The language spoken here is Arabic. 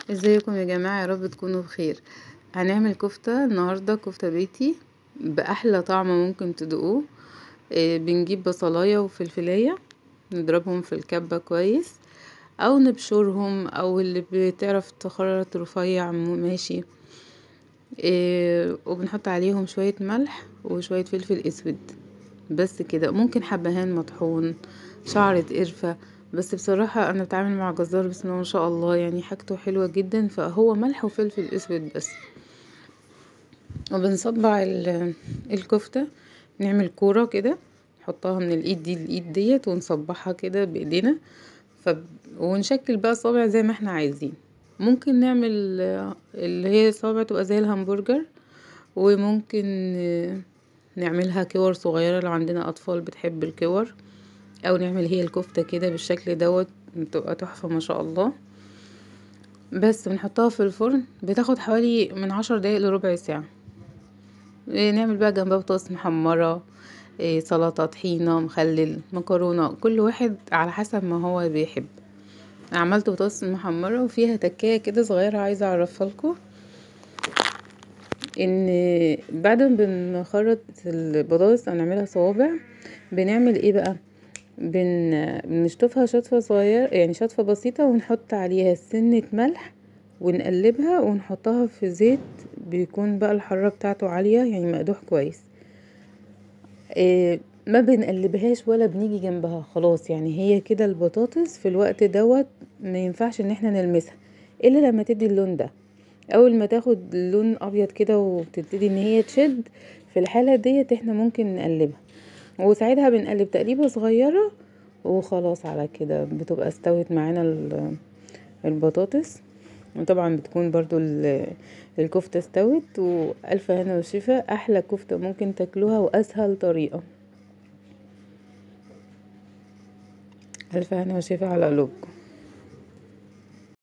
ازيكم يا جماعة، يا رب تكونوا بخير. هنعمل كفتة النهاردة، كفتة بيتي بأحلى طعم ممكن تدوقوه. بنجيب بصلاية وفلفلاية، نضربهم في الكبة كويس، او نبشرهم، او اللي بتعرف تخرط رفيع ماشي. وبنحط عليهم شوية ملح وشوية فلفل اسود، بس كده. ممكن حبهان مطحون، شعرة قرفة، بس بصراحة انا بتعامل مع جزار بسم الله ما شاء الله، يعني حاجته حلوة جدا، فهو ملح وفلفل اسود بس. وبنصبع الكفتة، نعمل كورة كده، نحطها من الايد دي للايد ديت، ونصبعها كده بايدينا. ف... ونشكل بقى صابع زي ما احنا عايزين. ممكن نعمل اللي هي صابع تبقى زي الهمبرجر، وممكن نعملها كور صغيرة لو عندنا أطفال بتحب الكور، أو نعمل هي الكفتة كده بالشكل دوت، بتبقى تحفة ما شاء الله. بس بنحطها في الفرن، بتاخد حوالي من 10 دقايق لربع ساعة. نعمل بقى جنبها بطاطس محمرة، سلطة، طحينة، مخلل، مكرونة، كل واحد على حسب ما هو بيحب. عملت بطاطس محمرة وفيها تكاية كده صغيرة عايزة اعرفها لكم، ان بعد ما بنخرط البطاطس او نعملها صوابع، بنعمل ايه بقى؟ بنشطفها شطفة صغيرة، يعني شطفة بسيطة، ونحط عليها سنة ملح، ونقلبها ونحطها في زيت بيكون بقى الحرارة بتاعته عالية، يعني مقدوح كويس. ما بنقلبهاش ولا بنيجي جنبها خلاص، يعني هي كده البطاطس في الوقت دوت ما ينفعش ان احنا نلمسها الا لما تدي اللون ده. اول ما تاخد لون ابيض كده وتبتدي ان هي تشد، في الحالة ديت احنا ممكن نقلبها، وساعتها بنقلب تقليبة صغيرة، وخلاص على كده بتبقى استوت معانا البطاطس. وطبعا بتكون برضو الكفتة استوت، والف هنا وشفا. احلى كفتة ممكن تاكلوها واسهل طريقة. الف هنا وشفا على قلوبكم.